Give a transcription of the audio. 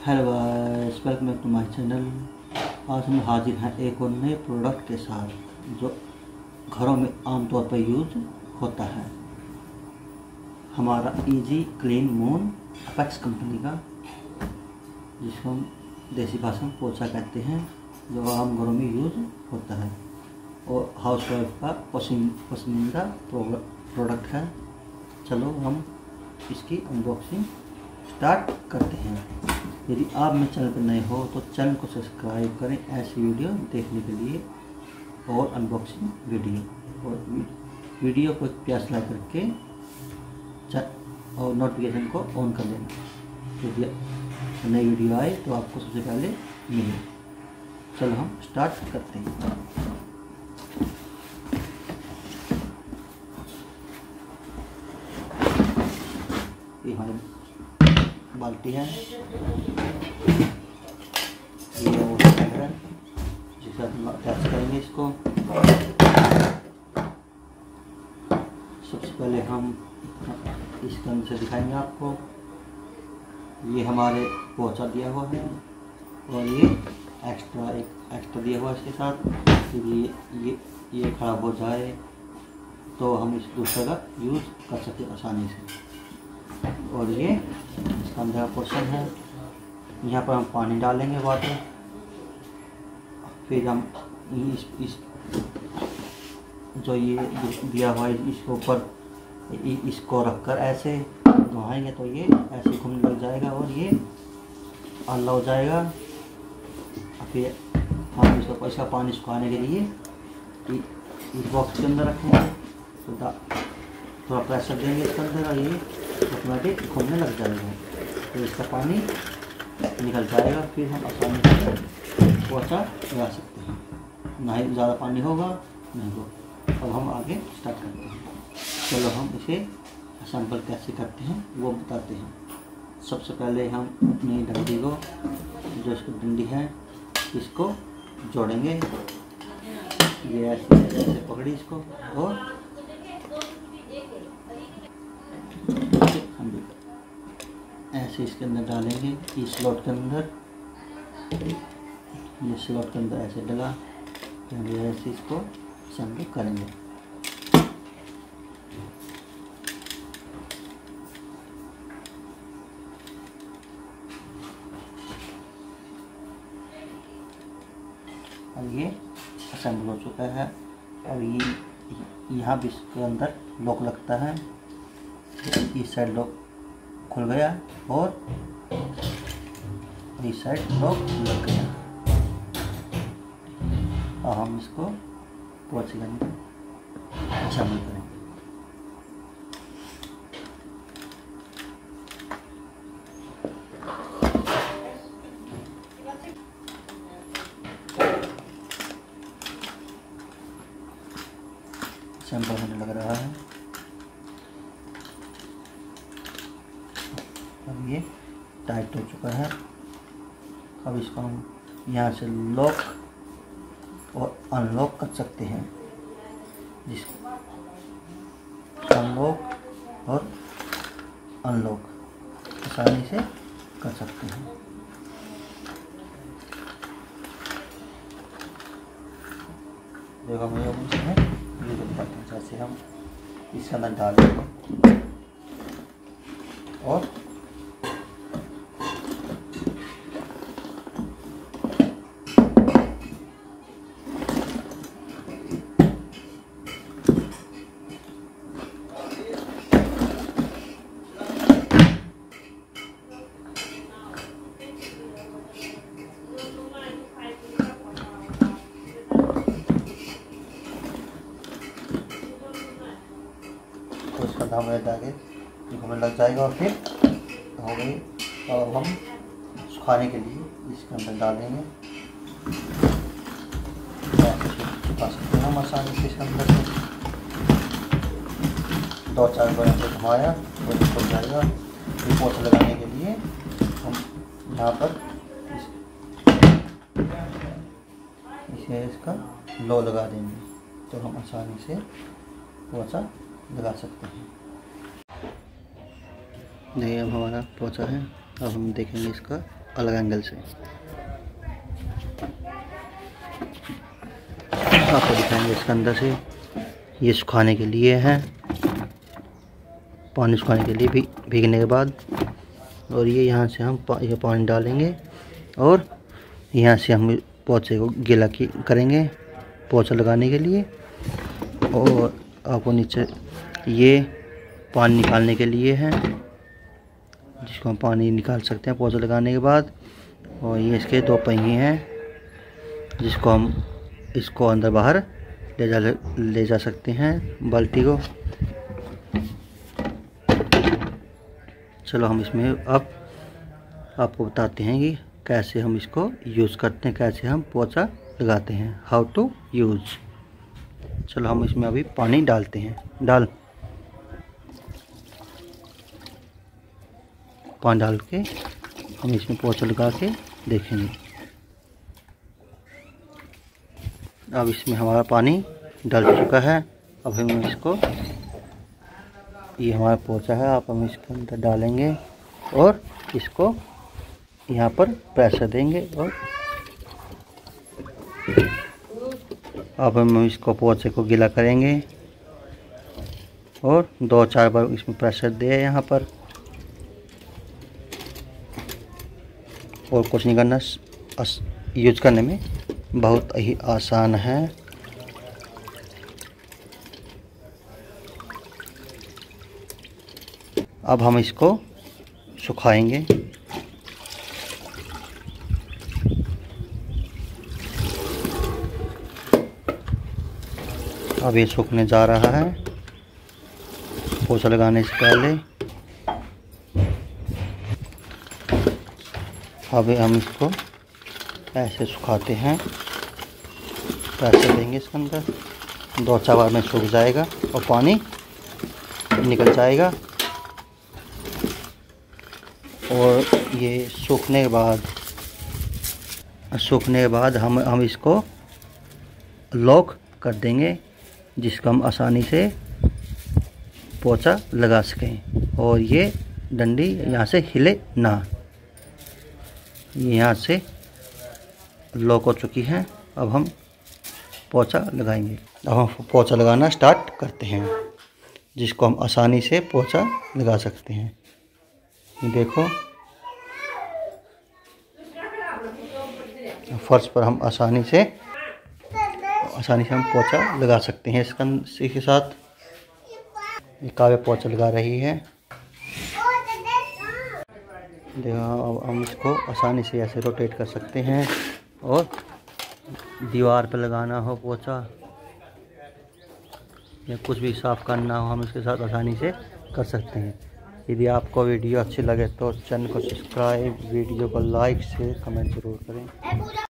Hello guys, welcome back to my channel. आज हम हाजिर हैं एक और नए प्रोडक्ट के साथ जो घरों में आमतौर पर यूज होता है। हमारा easy clean moon apex company का, जिसको हम देसी भाषा में पोछा कहते हैं, जो आम घरों में यूज होता है और हाउस वाइफ का पसंदीदा प्रोडक्ट है। चलो हम इसकी अनबॉक्सिंग स्टार्ट करते हैं। यदि आप मेरे चैनल पर नए हो तो चैनल को सब्सक्राइब करें ऐसी वीडियो देखने के लिए और अनबॉक्सिंग वीडियो को एक प्यास लाइक करके और नोटिफिकेशन को ऑन कर देना। यदि नई वीडियो आए तो आपको सबसे पहले मिले। चलो हम स्टार्ट करते हैं। ये हमारी बाल्टी है, ये वो है जिसे हम अटैच करेंगे इसको। सबसे पहले हम इसके अंदर से दिखाएंगे आपको। ये हमारे पोछा दिया हुआ है और ये एक्स्ट्रा दिया हुआ है इसके साथ। ये खराब हो जाए तो हम इस दूसरे का यूज़ कर सकते आसानी से। और ये इसका अंदर का पोर्शन है, यहाँ पर हम पानी डालेंगे, वाटर। फिर हम इस जो ये दिया हुआ है इसके ऊपर इसको रखकर ऐसे घुमाएंगे तो ये ऐसे घूमने लग जाएगा और ये अल्लाह हो जाएगा। फिर हम इसका पानी सुखाने के लिए इस बॉक्स के अंदर रखेंगे, तो थोड़ा प्रेशर देंगे इसके अंदर और ये ऑटोमेटिक घूमने लग जाएगा। तो इसका पानी निकल जाएगा। फिर हम आसानी से पोछा लगा सकते हैं, ना ही ज़्यादा पानी होगा नहीं हो। अब हम आगे स्टार्ट करते हैं। चलो हम इसे असेंबल कैसे करते हैं वो बताते हैं। सबसे पहले हम अपनी डंडी को, जो इसकी डंडी है, इसको जोड़ेंगे। ये ऐसे पकड़ी इसको और ऐसे इसके अंदर डालेंगे। इस स्लॉट के अंदर, ये स्लॉट के अंदर ऐसे डला, फिर ऐसे इसको असेंबल करेंगे। अब ये असेंबल हो चुका है। अब ये यहाँ भी इसके अंदर लॉक लगता है। इस साइड लॉक खुल गया और इस साइड लॉक लग गया। अब हम इसको पोछे के अंदर शामिल करेंगे। असेंबल होने लग रहा है। अब ये टाइट हो चुका है। अब इसको हम यहाँ से लॉक और अनलॉक कर सकते हैं, जिसको अनलॉक और अनलॉक आसानी से कर सकते हैं। देखो हम ये बताते हैं। जैसे हम इसके अंदर डालेंगे और तो इसका दाम आगे हमें लग जाएगा और फिर हो गई। और हम सुखाने के लिए इसके अंदर डालेंगे। सुखा सकते हैं हम आसानी से। इसके अंदर से 2-4 बार से घुमाया तो ये खुल जाएगा। ये पोछा लगाने के लिए हम यहाँ पर इसे इसका लो लगा देंगे, तो हम आसानी से पोछा लगा सकते हैं। नहीं, अब हमारा पोछा है। अब हम देखेंगे इसका अलग एंगल से। आपको दिखाएंगे इसके अंदर से। ये सुखाने के लिए है, पानी सुखाने के लिए भीगने के बाद। और ये यहाँ से हम ये पानी डालेंगे और यहाँ से हम पोछे को गीला करेंगे पोछा लगाने के लिए। और आपको नीचे ये पानी निकालने के लिए है, जिसको हम पानी निकाल सकते हैं पोछा लगाने के बाद। और ये इसके 2 पहिए हैं, जिसको हम इसको अंदर बाहर ले जा सकते हैं बाल्टी को। चलो हम इसमें अब आपको बताते हैं कि कैसे हम इसको यूज़ करते हैं, कैसे हम पोछा लगाते हैं, हाउ टू यूज़। चलो हम इसमें अभी पानी डालते हैं। पानी डाल के हम इसमें पोछा लगा के देखेंगे। अब इसमें हमारा पानी डल चुका है। अब हम इसको, ये हमारा पोछा है, आप हम इसके अंदर डालेंगे और इसको यहाँ पर प्रेशर देंगे। और अब हम इसको पोछे को गीला करेंगे और 2-4 बार इसमें प्रेशर दे यहाँ पर। और कुछ नहीं करना, यूज करने में बहुत ही आसान है। अब हम इसको सुखाएंगे। अब ये सूखने जा रहा है पोछा लगाने से पहले। अब हम इसको ऐसे सुखाते हैं, ऐसे देंगे इसके अंदर। 2-4 बार में सूख जाएगा और पानी निकल जाएगा। और ये सूखने के बाद हम इसको लॉक कर देंगे, जिसको हम आसानी से पोछा लगा सकें। और ये डंडी यहाँ से हिले ना। ये यहाँ से लॉक हो चुकी है। अब हम पोछा लगाएंगे। अब हम पोछा लगाना स्टार्ट करते हैं, जिसको हम आसानी से पोछा लगा सकते हैं। ये देखो, फर्श पर हम आसानी से हम पोछा लगा सकते हैं। इसी के साथ ये काव्य पोछा लगा रही है। देखो, अब हम इसको आसानी से ऐसे रोटेट कर सकते हैं। और दीवार पर लगाना हो पोछा या कुछ भी साफ़ करना हो, हम इसके साथ आसानी से कर सकते हैं। यदि आपको वीडियो अच्छी लगे तो चैनल को सब्सक्राइब, वीडियो को लाइक, शेयर, कमेंट ज़रूर करें।